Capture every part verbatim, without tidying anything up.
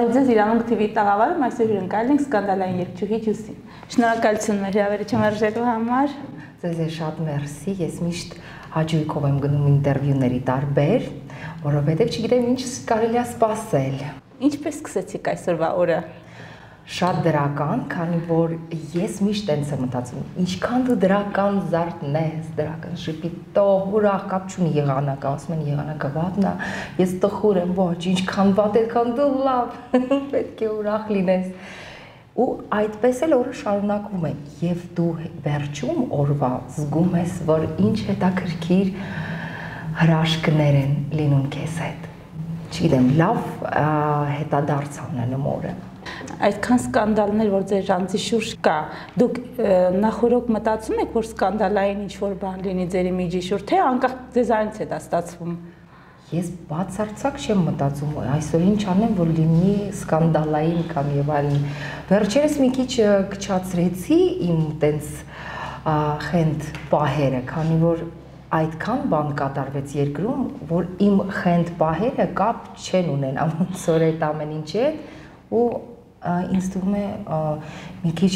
Բարև ձեզ, Իրանունք թի վի տաղավարում, այսօր հյուրընկալել ենք սկանդալային երգչուհի Ջուսին։ Շնորհակալություն մեր հրավերության արժելու համար։ Ձեզ է շատ մերսի, ես միշտ հաճույքով եմ գնում ինտերվյուների տարբեր, որովհետև չգիտեմ ինչ կարելի է սպասել։ Ինչպես սկսեցիք այսօրվա օրը։ Շատ դրական, քանի որ ես միշտ այնց եմ մտածում, ինչքան դու դրական զարդն ես, դրական շպիտով, ուրախ կապ չունի եղանակը, ասում են եղանակը վատն է, ես տխուր եմ, ոչ, ինչքան վատ, այդքան դու լավ, պետք է ուրախ լինես։ Ու այդպես էլ օրը շարունակվում է, եւ դու վերջում օրվա զգում ես, որ ինչ հետաքրքիր հրաշքներ են լինում քեզ հետ։ Չգիտեմ, լավ հետադարձ անելու օրը։ Այդքան սկանդալներ, որ ձեր անձի շուրջ կա, դուք նախորոք մտածում եք, որ սկանդալային ինչ-որ բան լինի ձեր իմիջի շուրջ, թե անկախ ձեզանից է դա ստացվում։ Ես բացարձակ չեմ մտածում, այսօր ինչ անեմ, որ լինի սկանդալային կամ եւ այլն։ Վերջերս մի քիչ քչացրեցի իմ տենց խենթ պահերը, քանի որ այդքան բան կատարվեց երկրում, որ իմ խենթ պահերը կապ չեն ունենա ոնց որ այդ ամեն ինչի հետ, ու ինձ թվում է մի քիչ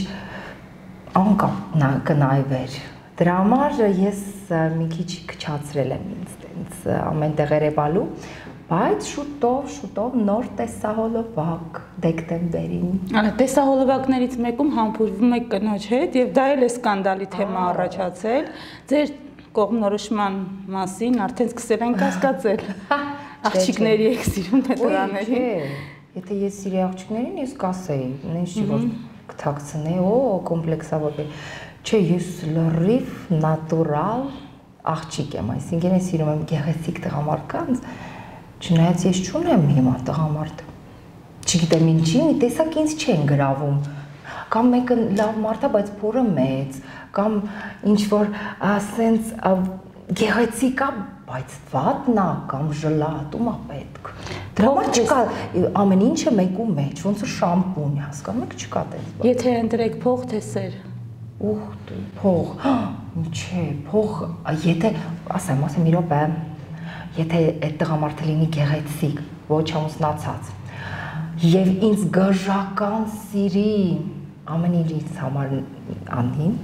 անկապ կնայվեր։ Դրա համար ես մի քիչ քչացրել եմ ինձ տենց ամենտեղ երևալու, բայց շուտով, շուտով նոր տեսահոլովակ դեկտեմբերին։ Տեսահոլովակներից մեկում համբուրվում եք կնոջ հետ եւ դա էլ է սկանդալի թեմա առաջացել։ Ձեր կողմնորոշման մասին արդեն սկսել են կասկածել։ Աղջիկների եք սիրում թե տղաների։ Եթե ես սիրեի աղջիկներին, ես կասեի, նենց չի որ կթաքցնեի, օ, կոմպլեքսավոր էի։ Չէ, ես լրիվ նատուրալ աղջիկ եմ, այսինքն ես սիրում եմ գեղեցիկ տղամարդկանց, չնայած ես չունեմ հիմա տղամարդ։ Չգիտեմ ինչի, մի տեսակ ինձ չեն գրավում։ Կամ մեկը լավ մարդ է, բայց փորը մեծ, կամ ինչ որ ասենց գեղեցիկ է, բայց վատն է, կամ ժլատ, ում է պետք։ Դրա համար չկա ամեն ինչը մեկու մեջ, ոնց որ շամպուն, հասկանում եք, չկա տես բան։ Եթե ընտրեք փող թե սեր։ Ուխ, փող, չէ, փող, եթե, ասեմ, ասեմ մի րոպե, եթե այդ տղամարդը լինի գեղեցիկ, ոչ ամուսնացած, եւ ինձ գժական սիրի, ամեն ինչ ինձ համար անդին,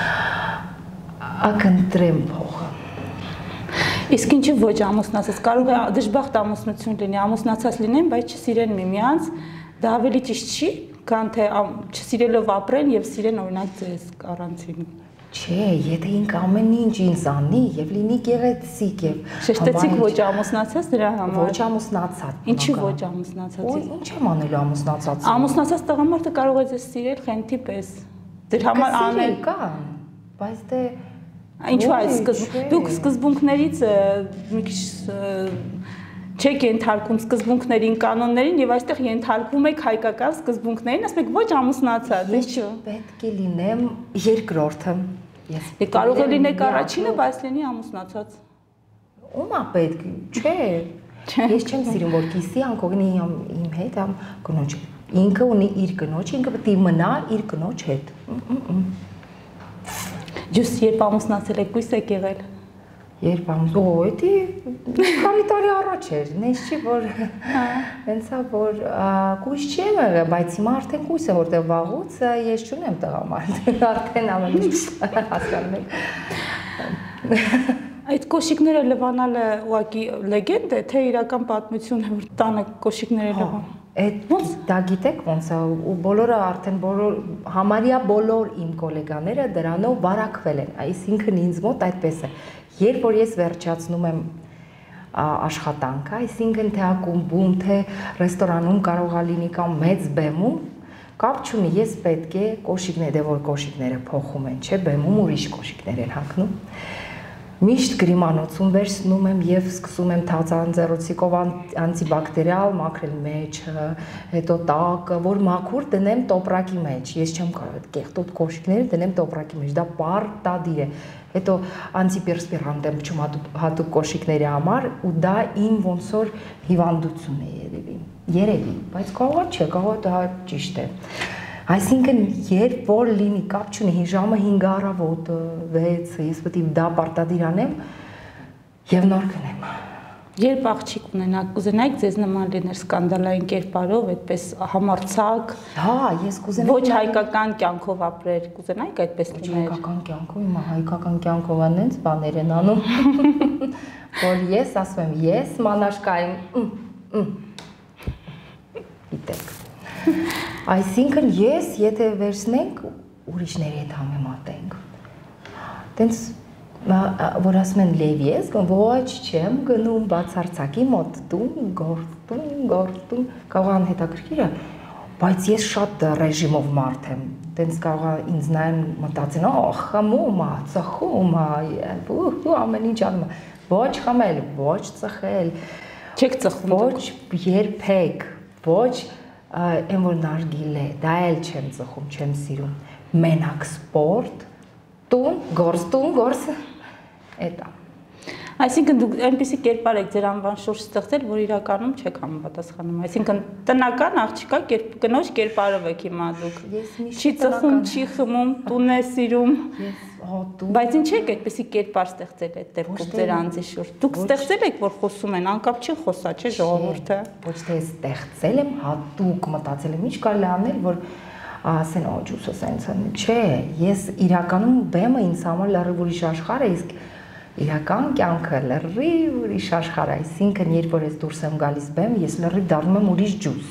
ակընտրեմ փողը։ Իսկ ինչի ոչ ամուսնացած, կարող է դժբախտ ամուսնություն լինի, ամուսնացած լինեն, բայց չսիրեն միմյանց, դա ավելի ճիշտ չի, քան թե չսիրելով ապրեն եւ սիրեն օրինակ ձեզ առանցին։ Չէ, եթե ինքը ամեն ինչ ինձ անի եւ լինի գեղեցիկ եւ շեշտեցիք ոչ ամուսնացած դրա համար։ Ոչ ամուսնացած։ Ինչի ոչ ամուսնացած։ Ու ինչ եմ անելու ամուսնացած։ Ամուսնացած տղամարդը կարող է ձեզ սիրել խենթի պես։ Դեր համար անել կան, բայց դե Ինչու այս սկզբունք, դուք սկզբունքներից մի քիչ չեք ենթարկում սկզբունքներին, կանոններին եւ այստեղ ենթարկվում եք հայկական սկզբունքներին, ասում եք ոչ ամուսնացած, ինչու։ Պետք է լինեմ երկրորդը։ Ես կարող է լինեք առաջինը, բայց լինի ամուսնացած։ Ո՞ւմ է պետք, չէ։ Ես չեմ սիրում որ կիսի անկողնի իմ հետ ամ կնոջ։ Ինքը ունի իր կնոջ, ինքը պետք է մնա իր կնոջ հետ։ Ջուսի երբ ամուսնացել եք կույս եք եղել։ Երբ ամուսնացել, օ, էդի քանի տարի առաջ էր, նենց չի որ հենց է որ կույս չի եղել, բայց հիմա արդեն կույս է, որտեղ վաղուց ես չունեմ տղամարդ, արդեն ամեն ինչ հասկանում եք։ Այդ կոշիկները լվանալը ուղղակի լեգենդ է, թե իրական պատմություն է, որ տանը կոշիկները լվան։ Այդ դա գիտեք ոնց է ու բոլորը արդեն բոլոր համարյա բոլոր իմ գոլեգաները դրանով վարակվել են, այսինքն ինձ մոտ այդպես է։ Երբ որ ես վերջացնում եմ աշխատանքը, այսինքն թե ակումբում, թե ռեստորանում կարող է լինի կամ մեծ բեմում, կապ չունի, ես պետք է կոշիկներ, դե որ կոշիկները փոխում են, չէ, բեմում ուրիշ կոշիկներ են հագնում։ Միշտ գրիմանոցում վերցնում եմ եւ սկսում եմ թածանձեռոցիկով անտիբակտերիալ մաքրել մեջը, հետո տակը, որ մաքուր դնեմ տոպրակի մեջ։ Ես չեմ կարող այդ կեղտոտ կոշիկները դնեմ տոպրակի մեջ, դա պարտադիր է։ Հետո անտիպերսպիրանտ եմ փչում հատուկ կոշիկների համար ու դա իմ ոնց որ հիվանդություն է երևի։ Երևի, բայց կարող է չէ, կարող է դա ճիշտ է։ Այսինքն երբ որ լինի կապ չունի ժամը հինգ առավոտը վեց ես պետք է դա պարտադիր անեմ եւ նոր գնեմ Երբ աղջիկ ունենաք, կուզենայիք ձեզ նման լիներ սկանդալային կերպարով, այդպես համարձակ, հա, ես կուզենայի ոչ հայկական կյանքով ապրել, կուզենայիք այդպես լիներ։ Հայկական կյանքով, հիմա հայկական կյանքով անենց բաներ են անում, որ ես ասում եմ, ես մանաշկայում, գիտեք։ Այսինքն ես, եթե վերցնենք, ուրիշների հետ համեմատենք, տենց որ ասում են լև ես, ոչ չեմ գնում բացարձակի մոտ տուն, գործում, գործում, կարող են հետաքրքիր է, բայց ես շատ ռեժիմով մարդ եմ, տենց կարող է ինձ նայեն մտածեն, օ, խմում է, ծխում է, ու ամեն ինչ անում է, ոչ խմել, ոչ ծխել, չեք ծխում, ոչ երբեք, ոչ այն որ նարգիլ է, դա էլ չեմ ծխում, չեմ սիրում, մենակ սպորտ, տուն, գործ, տուն, գործ, Էտա։ Այսինքն դուք այնպեսի կերպար եք ձեր անվան շուրջ ստեղծել, որ իրականում չեք համապատասխանում։ Այսինքն տնական աղջիկա կնոջ կերպարով եք հիմա դուք։ Չի ծխում, չի խմում, տուն է սիրում։ Բայց ինչ եք այդպեսի կերպար ստեղծել այդ դեպքում ձեր անձի շուրջ։ Դուք ստեղծել եք, որ խոսում են, անկապ չի խոսա, չէ՞ ժողովուրդը։ Ոչ թե ստեղծել եմ, հատուկ մտածել եմ, ինչ կարելի անել, որ ասեն, օ, ջուսը սենց է, չէ, ես իրականում բեմը ինձ համար լրիվ ուրիշ աշխարհ է, իսկ իրական կյանքը լրիվ ուրիշ աշխարհ է, այսինքն երբ որ ես դուրս եմ գալիս բեմ, ես լրիվ դառնում եմ ուրիշ ջուս։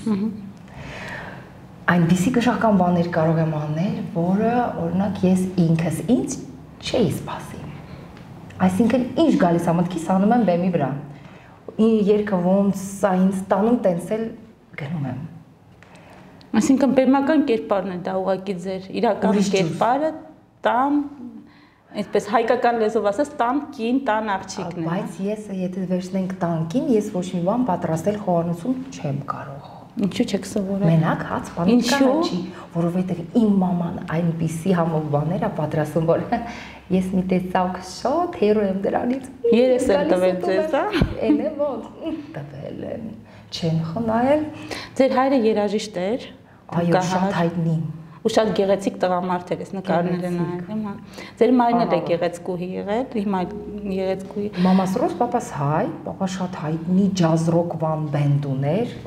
Այնպիսի գժական բաներ կարող եմ անել, որը օրինակ ես ինքս ինձ չէի սպասի։ Այսինքն ինչ գալիս է մտքիս անում եմ բեմի վրա։ Երգը ոնց սա ինձ տանում տենսել գնում եմ։ Այսինքն բեմական կերպարն է դա ուղղակի ձեր իրական կերպարը տան Այսպես հայկական լեզվով ասած տան կին, տան աղջիկն է։ Բայց ես եթե վերցնենք տանկին, ես ոչ մի բան պատրաստել խոհանոցում չեմ կարող։ Ինչու՞ չեք սովորել։ Մենակ հաց պանիկա չի, որովհետև իմ մաման այնպիսի համով բաներ է պատրաստում, որ ես մի տեսակ շատ հերո եմ դրանից։ Երես եմ տվել ձեզ, հա։ Էն է ոնց տվել եմ։ Չեն խնայել։ Ձեր հայրը երաժիշտ էր։ Այո, շատ հայտնի։ Ու շատ գեղեցիկ տղամարդ էր, ես նկարները նայել եմ, հա։ Ձեր մայրն էլ է գեղեցկուհի եղել, հիմա գեղեցկուհի։ Մամաս ռոս, պապաս հայ, պապա շատ հայտնի ջազ ռոք բան բենդ ուներ։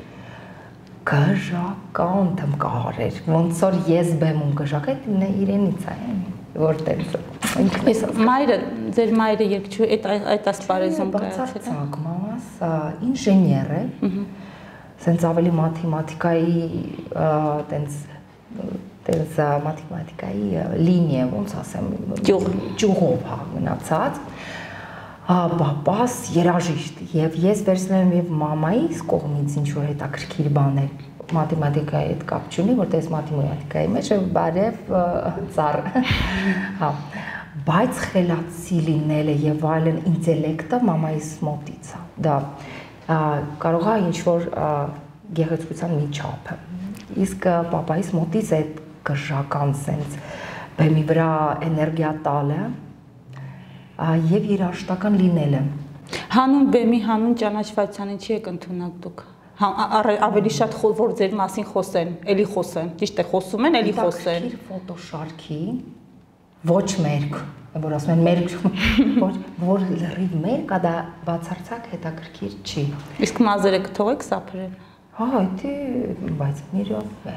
Գժական թմկահար էր, ոնց որ ես բեմում գժակ այդ իրենից է, որ տենց։ Մայրը, ձեր մայրը երգչուհի այդ ասպարեզում կայացել է։ Բացարձակ, մամաս ինժեներ է, սենց ավելի մաթեմատիկայի տենց տենց մաթեմատիկայի լինիա, ոնց ասեմ, ճյուղով հա մնացած, պապաս երաժիշտ եւ ես վերցնել եմ եւ մամայիս կողմից ինչ որ հետաքրքիր բաներ մաթեմատիկայի հետ կապ չունի, որտեղ մաթեմատիկայի մեջ բարև ծառ, հա, բայց խելացի լինելը եւ այլն ինտելեկտը մամայիս մոտից է, դա կարող է ինչ որ գեղեցկության մի չափ է, իսկ պապայիս մոտից այդ գժական սենց բեմի վրա էներգիա տալը եւ երաժշտական լինելը։ Հանուն բեմի, հանուն ճանաչվածության ինչի եք ընդունակ դուք։ Ավելի շատ որ ձեր մասին խոսեն, էլի խոսեն, ճիշտ է խոսում են, էլի խոսեն։ Ֆոտոշարքի ոչ մերկ, որ ասում են մերկ, ոչ որ լրիվ մերկ, դա բացարձակ հետաքրքիր չի։ Իսկ մազերը կթողեք սափրել։ Հա, դե, բայց միրով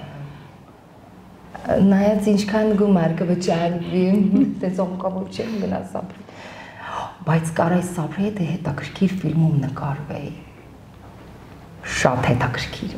նայած ինչքան գումար կվճարվի, տես ոնկավոր չեմ գնա սափրի, բայց կարայի սափրի հետ հետաքրքիր ֆիլմում նկարվեի, շատ հետաքրքիր։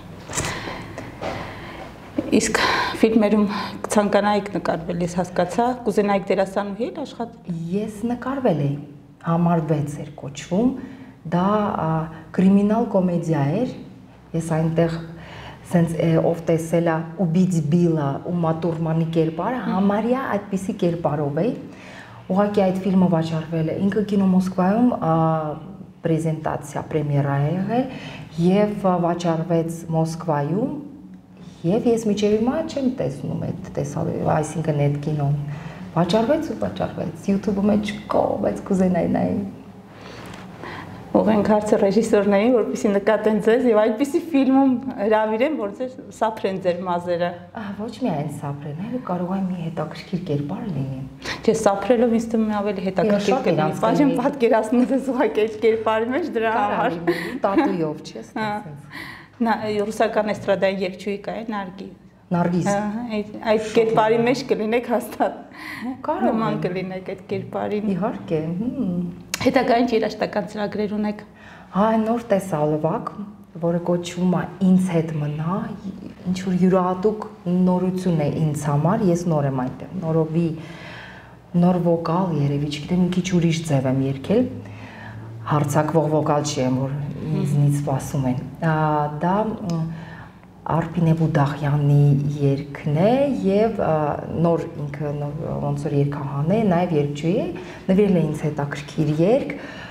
Իսկ ֆիլմերում ցանկանայիք նկարվել, ես հասկացա, կուզենայիք դերասանուհի էլ աշխատել։ Ես նկարվել էի, համարվեց էր կոչվում, դա կրիմինալ կոմեդիա էր, ես այնտեղ սենց ով տեսել է ուբիծ բիլա ու մատուրմանի կերպարը, համարյա այդպիսի կերպարով էի, ուղղակի այդ ֆիլմը վաճառվել է, ինքը կինո Մոսկվայում պրեզենտացիա, պրեմիերա է եղել եւ վաճառվեց Մոսկվայում եւ ես միջև հիմա չեմ տեսնում այդ տեսալու, այսինքն այդ կինոն վաճառվեց ու վաճառվեց, YouTube-ում մեջ կա, բայց կուզենայի նայել։ Ուղենք հարցը ռեժիսորներին, որպեսզի նկատեն ձեզ եւ այդպիսի ֆիլմում հրավիրեն, որ ձեր սափրեն ձեր մազերը։ Ոչ միայն սափրեն, այլ կարող է մի հետաքրքիր կերպար լինի։ Չէ, սափրելով ինձ թվում է ավելի հետաքրքիր կլինի։ Բաժին պատկերացնում ես ուղղակի այդ կերպարի մեջ դրա համար։ Տատույով չի ստացած։ Նա ռուսական էստրադային երգչուհի կա է Նարգի։ Նարգիս։ Այդ կերպարի մեջ կլինեք հաստատ։ Նման կլինեք այդ կերպարին։ Իհարկե։ Հետագային երաժշտական ծրագրեր ունեք։ Հա, նոր տեսալվակ, որը կոչվում է ինձ հետ մնա, ինչ որ յուրահատուկ նորություն է ինձ համար, ես նոր եմ այնտեղ, նորովի նոր վոկալ երևի, չգիտեմ, մի քիչ ուրիշ ձև եմ երգել, հարցակվող վոկալ չի եմ, որ ինձնից սպասում են։ Դա Արփինե Բուդախյանի երգն է եւ նոր ինքը ոնց որ երգահան է, նաեւ երգչուհի է, նվիրել է ինձ հետաքրքիր երգ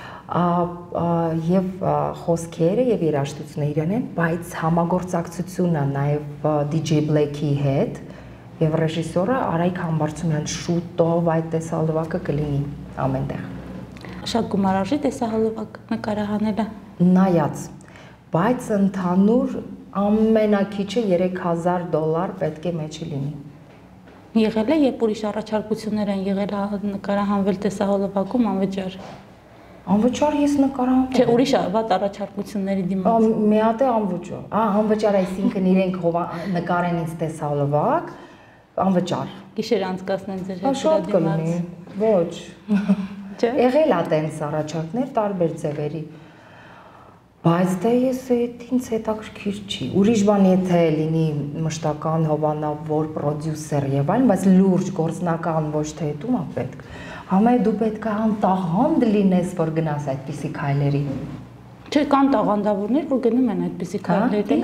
եւ խոսքերը եւ երաժշտությունը իրեն են, բայց համագործակցությունը նաեւ ਡੀ ջեյ Black-ի հետ եւ ռեժիսորը Արայք Համբարձումյան շուտով այդ տեսահոլովակը կլինի ամենտեղ։ Շատ գումարարժի տեսահոլովակ նկարահանելը։ Նայած, բայց ընդհանուր ամենակիչը երեք հազար դոլար պետք է մեջը լինի։ Եղել է, երբ ուրիշ առաջարկություններ են եղել նկարահանվել տեսահոլովակում անվճար։ Անվճար ես նկարահանվել։ Չէ, ուրիշ վատ առաջարկությունների դիմաց։ Մի հատ է անվճար։ Ահա, անվճար, այսինքն իրենք նկարեն ինձ տեսահոլովակ, անվճար։ Գիշեր անցկացնեն ձեր հետ շատ կլինի։ Ոչ։ Չէ։ Եղել է տենց առաջարկներ տարբեր ձևերի։ Բայց դե ես ինձ հետաքրքիր չի։ Ուրիշ բան եթե լինի մշտական հովանավոր պրոդյուսեր եւ այլն, բայց լուրջ գործնական ոչ թե դու ա պետք։ Համայ դու պետք է հանդաղանդ լինես, որ գնաս այդպիսի քայլերի։ Չէ, կան տաղանդավորներ, որ գնում են այդպիսի քայլերի։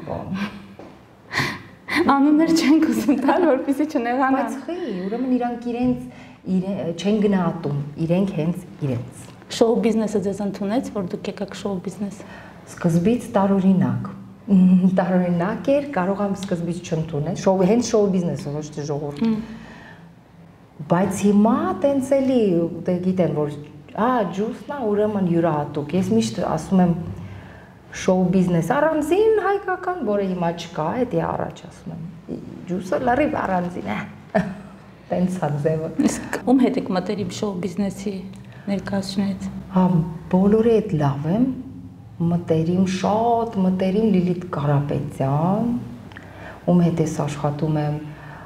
Անուններ չենք ուզում տալ, որպեսզի չնեղանան։ Բայց խի, ուրեմն իրանք իրենց չեն գնահատում, իրենք հենց իրենց։ Շոու բիզնեսը ձեզ ընդունեց, որ դուք եկաք շոու բիզնես։ Սկզբից տարօրինակ։ Տարօրինակ էր, կարող եմ սկզբից չընդունել, շոու հենց շոու բիզնեսը, ոչ թե ժողովուրդ։ Բայց հիմա տենց էլի, դե գիտեն, որ ա ջուսն է ուրեմն յուրահատուկ։ Ես միշտ ասում եմ շոու բիզնես առանձին հայկական, որը հիմա չկա, դա առաջ ասում եմ։ Ջուսը լրիվ առանձին է։ Տենց է ձևը։ Իսկ ում հետ եք մտերիմ շոու բիզնեսի ներկայացնեց։ Հա, բոլորի հետ լավ եմ, մտերիմ, շատ մտերիմ Լիլիթ Կարապետյան, ում հետ ես աշխատում եմ,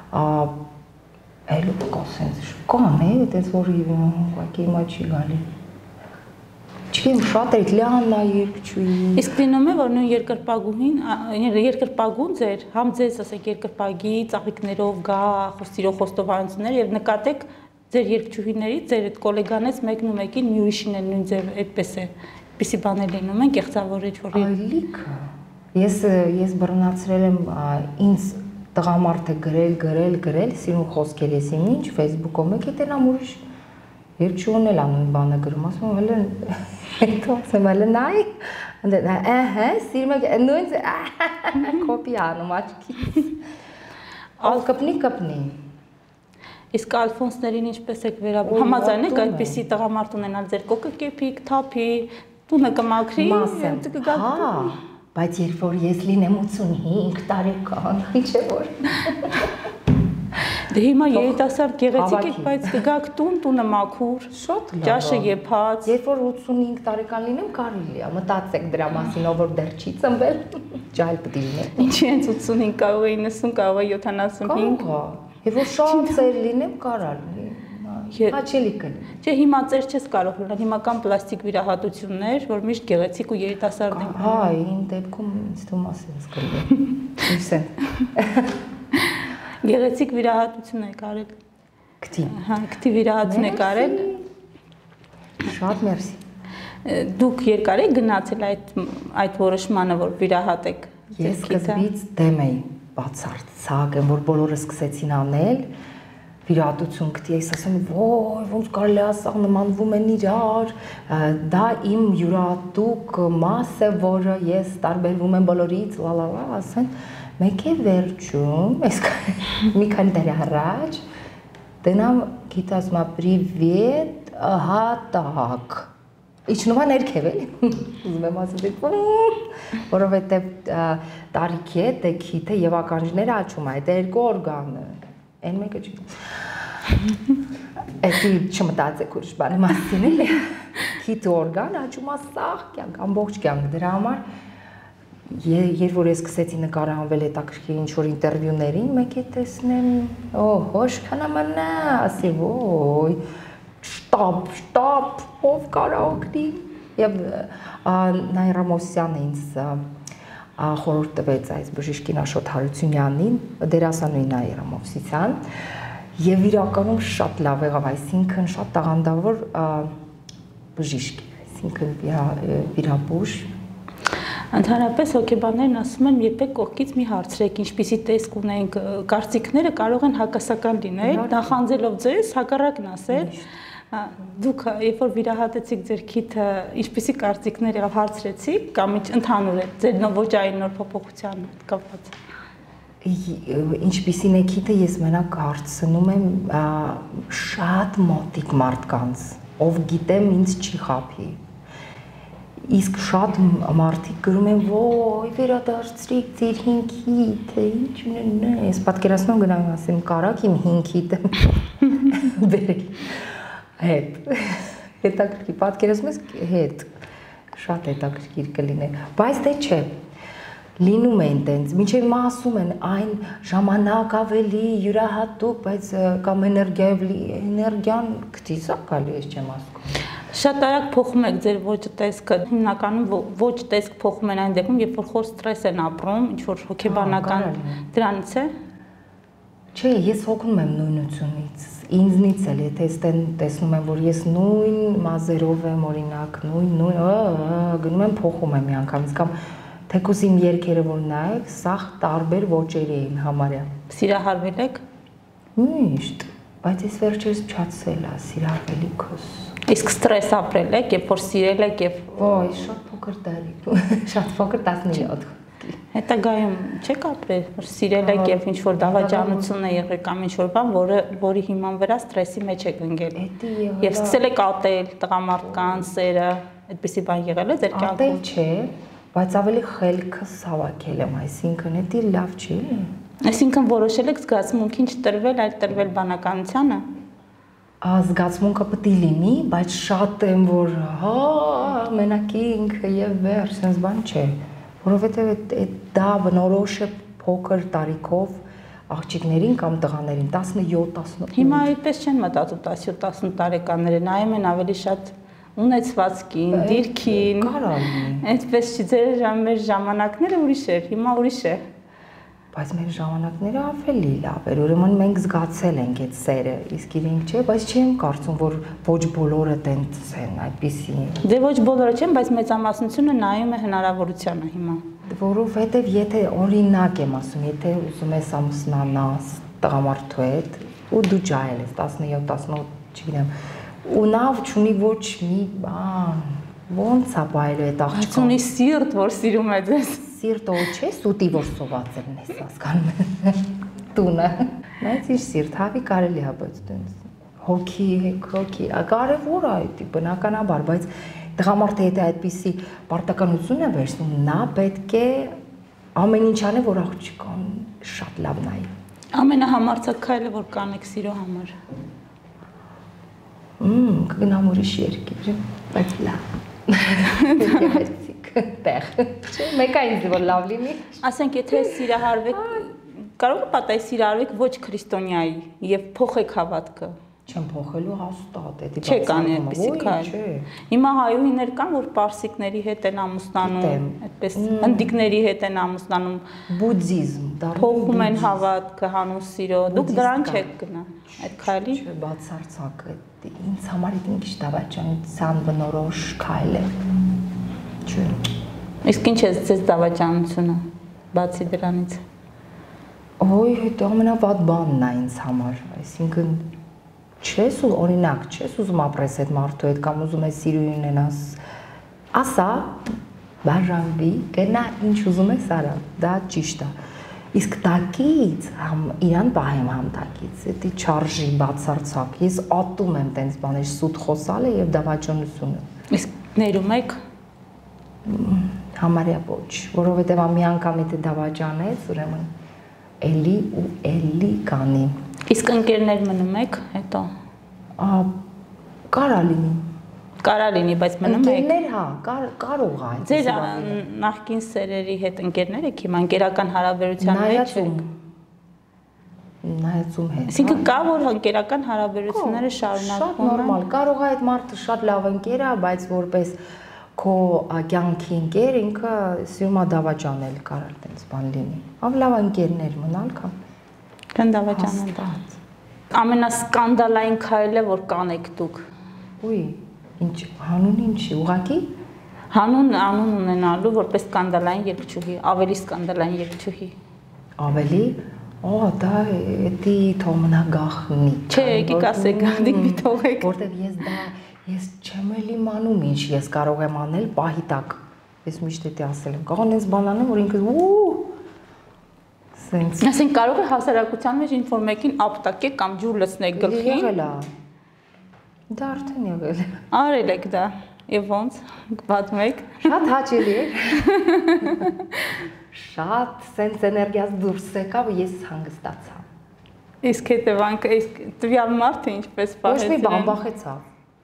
այլ կա սենց կան է, այդպես որ ուղղակի հիմա չի գալի։ Չգիտեմ, շատ էր Լիաննա երգչուհի։ Իսկ լինում է, որ նույն երկրպագուհին, երկրպագուն ձեր, համ ձեզ ասեք երկրպագի ծաղիկներով գա, սիրո խոստովանություններ եւ նկատեք ձեր երգչուհիներից, ձեր այդ գոլեգանից մեկն ու մեկին մի ուրիշին են նույն ձև այդպես է, այդպիսի բաներ լինում են, կեղծավորիչ որ այլիքը։ Ես ես բռնացրել եմ ինձ տղամարդը գրել, գրել, գրել, սիրուն խոսքեր ես իմ ինչ Facebook-ում եք էտենամ ուրիշ երգչուհին էլ անուն բանը գրում, ասում եմ հələ հետո ասեմ հələ նայ, ահա, սիրում եք նույն կոպի անում աչքից։ Ալ կպնի կպնի։ Իսկ ալֆոնսներին ինչպես եք վերաբերվում, համաձայն եք այդպիսի տղամարդ ունենալ ձեր կոկը կեփիկ, թափի, տունը կմաքրի, կգա։ Հա, բայց երբ որ ես լինեմ ութսունհինգ տարեկան, ինչ է որ։ Դե հիմա երիտասարդ գեղեցիկ եք, բայց կգաք տուն, տունը մաքուր, շատ լավ։ Ճաշը եփած։ Երբ որ ութսունհինգ տարեկան լինեմ, կարելի է մտածեք դրա մասին, ով որ դեռ չի ծնվել, ջայլ պետք է լինի։ Ինչի՞ հենց ութսունհինգ, կարող է իննսուն, կարող է յոթանասունհինգ։ Եվ որ շատ ծեր լինեմ, կարա լինի։ Հաճելի կլինի։ Չէ, հիմա ծեր չես կարող լինել, հիմա կան պլաստիկ վիրահատություններ, որ միշտ գեղեցիկ ու երիտասարդ են։ Հա, ին դեպքում ինձ թվում է սենց կլինի։ Իսեն։ Գեղեցիկ վիրահատություն եք արել։ Քթի։ Հա, քթի վիրահատություն եք արել։ Շատ մերսի։ Դուք երկար եք գնացել այդ այդ որոշմանը, որ վիրահատեք։ Ես սկզբից դեմ էի, բացարձակ եմ, որ բոլորը սկսեցին անել, վիրահատություն քթի, ես ասում եմ, ոյ, ոնց կարելի է սա նմանվում են իրար, դա իմ յուրահատուկ մաս է, որը ես տարբերվում եմ բոլորից, լալալա, ասեն, մեկ է վերջում, ես մի քանի տարի առաջ, դնամ գիտես մա պրիվետ, ահա տակ։ Իջնում է ներքև էլի, ուզում եմ ասել, որովհետև տարիքի է, տեքիթը եւ ականջները աչում է, այդ երկու օրգանը, այն մեկը չի։ Էդի չմտածեք ուրիշ բանի մասին էլի։ Քիթ օրգան աճում է սաղ կյանք, ամբողջ կյանք դրա համար երբ որ ես սկսեցի նկարահանվել հետաքրքիր ինչ-որ ինտերվյուներին, մեկ է տեսնեմ, օհո, շքանամանա, ասի, ոյ, շտապ, շտապ, ով կարա օգնի։ Եվ Նաիրա Մոսյանը ինձ խորհուրդ տվեց այս բժիշկին Աշոտ Հարությունյանին, դերասանուհի Նաիրա Մովսիսյան, եւ իրականում շատ լավ եղավ, այսինքն շատ տաղանդավոր բժիշկ, այսինքն վիրաբույժ։ Ընդհանրապես հոգեբաններն ասում են, երբեք կողքից մի հարցրեք, ինչպիսի տեսք ունենք, կարծիքները կարող են հակասական լինել, նախանձելով ձեզ, հակառակն ասել։ Դուք երբ որ վիրահատեցիք ձեր քիթը, ինչպիսի կարծիքներ եղավ, հարցրեցիք կամ ընդհանուր է ձեր ոճային նոր փոփոխության կապված։ Ինչպիսին է քիթը, ես մենակ հարցնում եմ շատ մոտիկ մարդկանց, ով գիտեմ ինձ չի խաբի։ Իսկ շատ մարդիկ գրում են, ոյ, վերադարձրիք ձեր հին քիթը, ինչ ունենա, ես պատկերացնում գնամ ասեմ, կարակ իմ հին քիթը բերել հետ, հետաքրքիր, պատկերացնում ես հետ, շատ հետաքրքիր կլիներ, բայց դե չէ, լինում են տենց, մինչև հիմա ասում են այն ժամանակ ավելի յուրահատուկ, բայց կամ էներգիայով էներգիան գտիս, ակալի ես չեմ ասում։ Շատ արագ փոխում եք ձեր ոչ տեսքը, հիմնականում ոչ տեսք փոխում են այն դեպքում, երբ որ խոր ստրես են ապրում, ինչ որ հոգեբանական դրանից է։ Չէ, ես հոգնում եմ նույնությունից, ինձնից էլ, եթե տեսնում եմ, որ ես նույն մազերով եմ, օրինակ, նույն, նույն, գնում եմ փոխում եմ միանգամից, կամ թեկուզ իմ երգերը որ նայեք, սաղ տարբեր ոճերի էին համարյա։ Սիրահարվել եք։ Միշտ, բայց ես վերջերս փչացել է սիրահարվելիքս։ Իսկ ստրես ապրել եք, երբ որ սիրել եք եւ ոյ, շատ փոքր տարի, շատ փոքր տասնյոթ։ Հետագայում չեք ապրել, որ սիրել եք եւ ինչ որ դավաճանություն է եղել կամ ինչ որ բան, որը որի հիման վրա ստրեսի մեջ եք ընկել։ Եվ սկսել եք ատել տղամարդկանց սերը, այդպիսի բան եղել է ձեր կյանքում։ Ատել չէ, բայց ավելի խելքս հավաքել եմ, այսինքն դա լավ չի։ Այսինքն որոշել եք զգացմունքին չտրվել, այլ տրվել բանականությանը։ Զգացմունքը պետք է լինի, բայց շատ եմ որ հա մենակ ինքը եւ վերջ, sense բան չէ, որովհետեւ դա բնորոշ է փոքր տարիքով աղջիկներին կամ տղաներին տասնյոթ տասնութ։ Հիմա այդպես չեն մտածում տասնյոթ տասնութ տարեկանները, նայում են ավելի շատ ունեցվածքին, դիրքին։ Կարող է։ Այդպես չի, ձեր մեր ժամանակները ուրիշ էր, հիմա ուրիշ է։ Բայց մեր ժամանակները ավելի լավ էր, ուրեմն մենք զգացել ենք այդ սերը, իսկ իրենք չէ, բայց չեմ կարծում, որ ոչ բոլորը տենց են, այդպիսի։ Դե ոչ բոլորը չեն, բայց մեծամասնությունը նայում է հնարավորությանը հիմա։ Որովհետև եթե օրինակ եմ ասում, եթե ուզում ես ամուսնանաս տղամարդու հետ, ու դու ջահել ես տասնյոթ տասնութ, չգիտեմ, ու նա չունի ոչ մի բան, ոնց է բայելու այդ աղջկան։ Ունի սիրտ, որ սիրում է ձեզ։ Սիրտը չէ, սուտի որ սոված եմ ես հասկանում տունը, նայց իր սիրտ, հավի կարելի է, բայց տենց հոգի, հոգի, կարևոր է այդ բնականաբար, բայց տղամարդը եթե այդպիսի պարտականություն է վերցնում, նա պետք է ամեն ինչ անի, որ աղջկան շատ լավ նայի։ Ամենահամարձակ քայլը որ կանեք սիրո համար։ Մմ, կգնամ ուրիշ երկիր, բայց լավ։ Տեղ, չէ, մեկ է ինձ որ լավ լինի։ Ասենք, եթե սիրահարվեք, կարող է պատահի սիրահարվեք ոչ քրիստոնյայի եւ փոխեք հավատքը։ Չեմ փոխելու հաստատ, դա չէ կանի այդպեսի քայլ։ Հիմա հայուհիներ կան, որ պարսիկների հետ են ամուսնանում, այդպես հնդիկների հետ են ամուսնանում, բուդդիզմ, փոխում են հավատքը հանուն սիրո։ Դուք դրան չեք գնա։ Այդ քայլի չէ, բացարձակ է։ Ինձ համար դա մի քիչ դավաճանության բնորոշ քայլ է։ Չէ։ Իսկ ինչ է ձեզ դավաճանությունը, բացի դրանից։ Ոյ, դա ամենավատ բանն է ինձ համար, այսինքն չես ու օրինակ, չես ուզում ապրես այդ մարդու հետ կամ ուզում ես սիրուհի ունենաս, ասա, բաժանվի, գնա ինչ ուզում ես արա, դա ճիշտ է։ Իսկ տակից իրան պահեմ համ տակից, դա չարժի բացարձակ, ես ատում եմ տենց բաներ, սուտ խոսալը եւ դավաճանությունը։ Իսկ ներում եք համարյա ոչ, որովհետև մի անգամ եթե դավաճանեց, ուրեմն էլի ու էլի կանի։ Իսկ ընկերներ մնում եք հետո։ Կարա լինի։ Կարա լինի, բայց մնում եք։ Ընկերներ, հա, կարող է։ Ձեր նախկին սերերի հետ ընկերներ եք հիմա ընկերական հարաբերության մեջ եք։ Նայածում հետ։ Այսինքն կա որ ընկերական հարաբերությունները շարունակվում են։ Շատ նորմալ։ Կարող է այդ մարդը շատ լավ ընկեր է, բայց որպես քո կյանքի ընկեր ինքը սիրում է դավաճանել, կարող է այդպես բան լինի։ Ավելի լավ ընկերներ մնալ, քան քան դավաճանել։ Ամենասկանդալային քայլը որ կանեք դուք։ Ուй, ինչ հանուն ինչի, ուղակի հանուն անուն ունենալու որպես սկանդալային երգչուհի, ավելի սկանդալային երգչուհի։ Ավելի Օ, դա էդի թոմնա գախնի։ Չէ, եկեք ասեք, գանդիկ մի թողեք։ Որտեվ ես դա, ես չեմ էլ իմանում ինչ ես կարող եմ անել պահի տակ։ Ես միշտ էդի ասել եմ, կարող եմ բան անեմ, որ ինքս ու սենց։ Ասենք կարող է հասարակության մեջ ինչ-որ մեկին ապտակեք կամ ջուր լցնեք գլխին։ Եղել է։ Դա արդեն եղել է։ Արել եք դա։ Եվ ոնց, պատմեք։ Շատ հաճելի էր։ Շատ սենց էներգիաս դուրս եկավ ու ես հանգստացա։ Իսկ հետևանքը, իսկ տվյալ մարդը ինչպես պահեց։ Ոչ մի բան բախեցավ։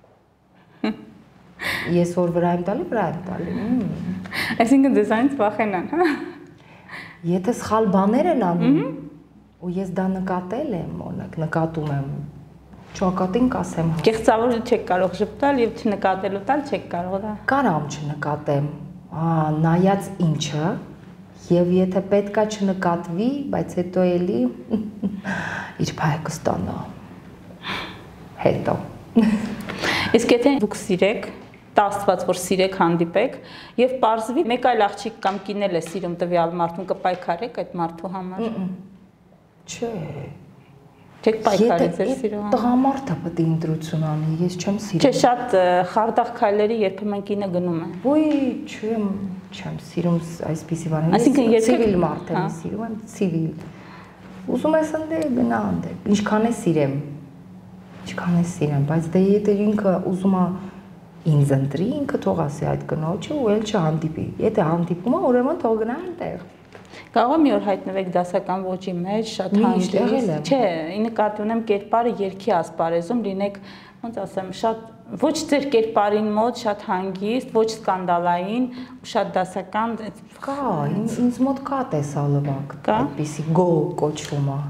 Ես որ վրա եմ տալի, վրա եմ տալի։ Այսինքն դեզայնից վախենան, հա։ Եթե սխալ բաներ են անում ու ես դա նկատել եմ, օրինակ նկատում եմ, չակատին կասեմ։ Կեղծավոր չեք կարող ժպտալ եւ չնկատելու տալ չեք կարող դա։ Կարամ չնկատեմ, նայած ինչը եւ եթե պետքա չնկատվի, բայց հետո էլի իր փայը կստանա։ Հետո։ Իսկ եթե դուք սիրեք, տաստված որ սիրեք հանդիպեք եւ պարզվի մեկ այլ աղջիկ կամ կինել է սիրում տվյալ մարդուն կպայքարեք այդ մարդու համար։ Չէ։ Չեք պայքարել ձեր սիրո համար։ Տղամարդը պետք է ընտրություն անի, ես չեմ սիրում։ Չէ, շատ խարդախ քայլերի երբեմն կինը գնում է։ Ոյ, չեմ, չեմ սիրում այսպիսի բաներ։ Այսինքն ցիվիլ մարդ եմ սիրում, եմ ցիվիլ։ Ուզում ես ընդ գնա ընդ։ Ինչքան է սիրեմ։ Ինչքան է սիրեմ, բայց դե եթե ինքը ուզում է ինձ ընտրի, ինքը թող ասի այդ կնոջը ու էլ չհանդիպի։ Եթե հանդիպում է, ուրեմն թող գնա այնտեղ։ Կարող է մի օր հայտնվեք դասական ոճի մեջ, շատ հանդիպ։ Չէ, ի նկատի ունեմ կերպարը երկի ասպարեզում լինեք, ոնց ասեմ, շատ ոչ ձեր կերպարին մոտ շատ հանգիստ, ոչ սկանդալային, շատ դասական։ Կա, ինձ մոտ կա տեսալվակ, այդպիսի գո կոչվում է։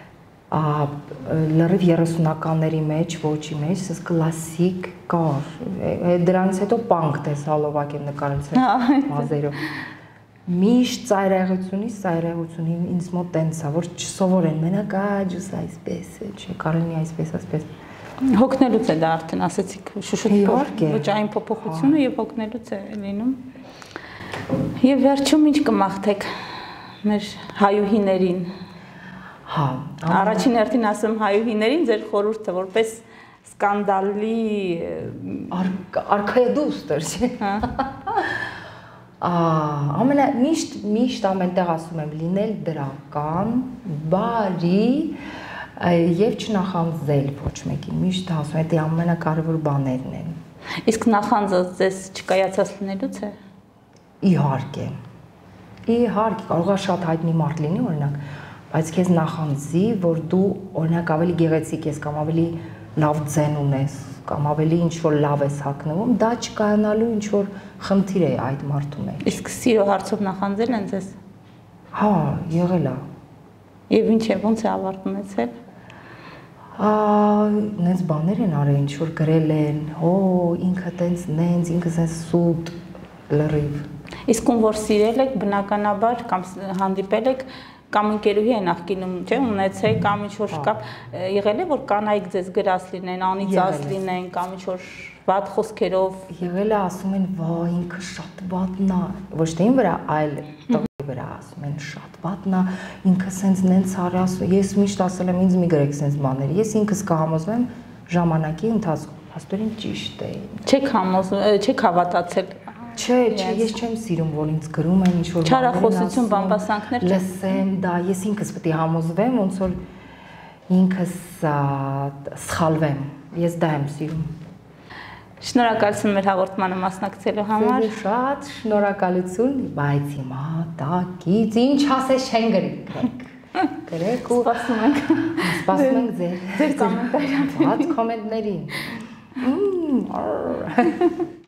Լրիվ երեսունականների մեջ, ոճի մեջ, սս կլասիկ կար։ Դրանից հետո պանկ տեսալվակ եմ նկարել մազերով։ Միշտ ծայրահեղությունից ծայրահեղությունին ինձ մոտ տենց է, որ չսովորեն, մենակ ա ջուսի այսպես է, չէ, կարելի այսպես, այսպես։ Հոգնելուց է դա արդեն, ասեցիք, շուշուտ ոճային փոփոխությունը եւ հոգնելուց է լինում։ Եվ վերջում ինչ կմաղթեք մեր հայուհիներին։ Հա, առաջին հերթին ասում հայուհիներին ձեր խորհուրդը որպես սկանդալի արքայադուստր, չէ։ Հա։ Ամենա միշտ միշտ ամենտեղ ասում եմ լինել դրական, բարի եւ չնախանձել ոչ մեկին։ Միշտ ասում եմ, դա ամենակարևոր բաներն են։ Իսկ նախանձը ձեզ չկայացած լինելուց է։ Իհարկե։ Իհարկե, կարող է շատ հայտնի մարդ լինի, օրինակ, բայց քեզ նախանձի, որ դու օրինակ ավելի գեղեցիկ ես կամ ավելի լավ ձեն ունես, կամ ավելի ինչ որ լավ ես հագնվում, դա չկայանալու ինչ որ խնդիր է այդ մարդու մեջ։ Իսկ սիրո հարցով նախանձել են ձեզ։ Հա, եղել է։ Եվ ինչ է, ոնց է ավարտ ունեցել։ Նենց բաներ են արել, ինչ որ գրել են, հո, ինքը տենց նենց, ինքը սենց սուտ, լրիվ։ Իսկ ում որ սիրել եք, բնականաբար կամ հանդիպել եք, կամ ընկերուհի է նախկինում, չէ, ունեցեք, կամ ինչ որ կա, եղել է որ կանայք ձեզ գրած լինեն, անիծած լինեն, կամ ինչ որ վատ խոսքերով։ Եղել է ասում են, վա, ինքը շատ վատն է, ոչ թե ին վրա, այլ տղայի վրա ասում են, շատ վատն է, ինքը սենց նենց արի ասում, ես միշտ ասել եմ, ինձ մի գրեք սենց բաներ, ես ինքս կհամոզվեմ ժամանակի ընթացքում, հաստորեն ճիշտ է։ Չեք համոզվում, չեք հավատացել։ Չէ, չէ, ես չեմ սիրում, որ ինձ գրում են ինչ որ չարախոսություն, բամբասանքներ լսեմ, դա ես ինքս պետք է համոզվեմ, ոնց որ ինքս սխալվեմ, ես դա եմ սիրում։ Շնորհակալություն մեր հաղորդմանը մասնակցելու համար։ Շատ շնորհակալություն, բայց հիմա տակից ինչ ասես չեն գրի։ գրեք ու սպասում ենք։ Սպասում ենք ձեր ձեր կոմենտարներին։ Բաց կոմենտներին։ Մմ